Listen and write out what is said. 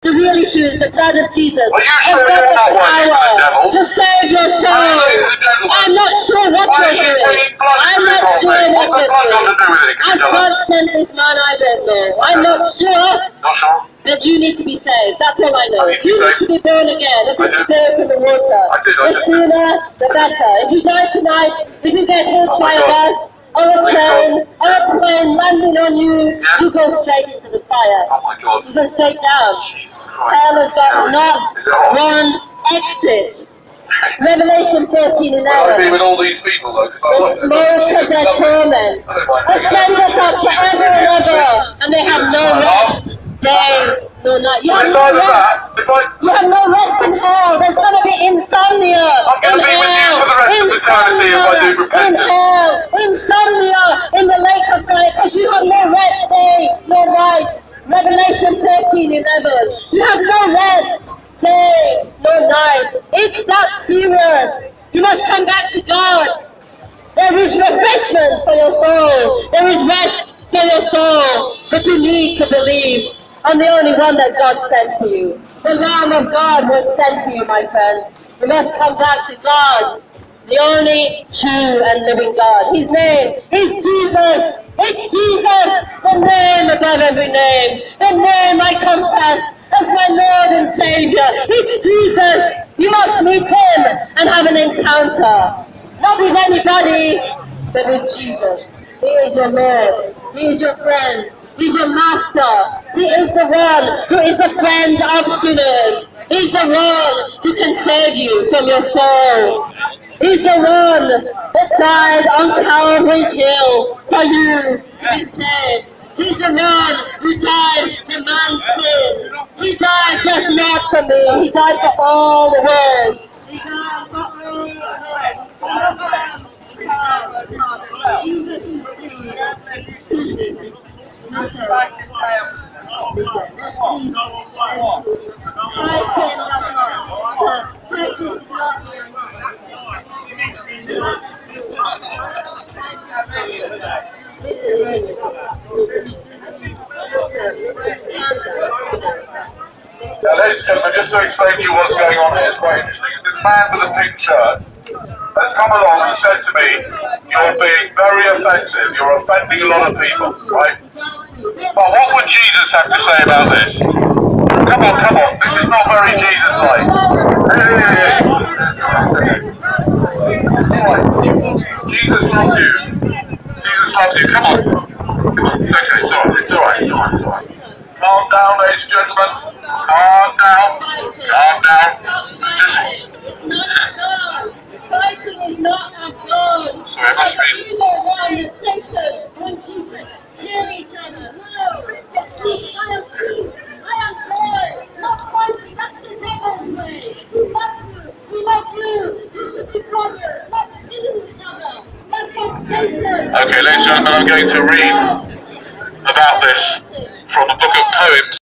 The real issue is the blood of Jesus. Are you Has sure got you're the not working for the power devil? to save your soul. I'm not sure what you're doing. I'm not sure what you're doing. Has God sent this man? I don't know. I'm not sure. Not sure? That you need to be saved. That's all I know. You need to be born again of the Spirit and the water. The sooner, the better. If you die tonight, if you get hit by a bus, or a train, or a plane landing on you, you go straight into the fire. Oh my God. You go straight down. Hell has got not one exit. Revelation 14:11. I've been with all these people though. The smoke of their torment ascendeth up forever and ever, and they have no rest. Day, no night. You have no rest. You have no rest in hell. There's going to be insomnia in hell. Insomnia in hell. Insomnia in the lake of fire, because you have no rest day, no night. Revelation 13:11. You have no rest day, no night. It's that serious. You must come back to God. There is refreshment for your soul. There is rest for your soul. But you need to believe on the only one that God sent for you. The Lamb of God was sent for you, my friend. You must come back to God, the only true and living God. His name is Jesus. It's Jesus, the name above every name. The name I confess as my Lord and Savior. It's Jesus. You must meet him and have an encounter. Not with anybody, but with Jesus. He is your Lord. He is your friend. He's your master. He is the one who is the friend of sinners. He's the one who can save you from your soul. He's the one that died on Calvary's hill for you to be saved. He's the one who died for man's sin. He died just not for me. He died for all the world. He died for all the world. Jesus is King. Now, ladies and gentlemen, just to explain to you what's going on here, it's quite interesting. This man with a pink shirt has come along and said to me, you're being very offensive, you're offending a lot of people, right? But what would Jesus have to say about this? Come on, this is not very Jesus-like. Hey. Jesus loves you. Jesus loves you, come on. It's okay, it's alright. Calm down, ladies and gentlemen. Calm down. Fighting is not of God. He's the one that Satan wants you to kill each other. No, it's peace. I am peace. I am joy. Not fighting. That's the devil's way. We love you. You should be brothers, not killing each other. That's of Satan. Okay, ladies and gentlemen, I'm going to read about this from a book of poems.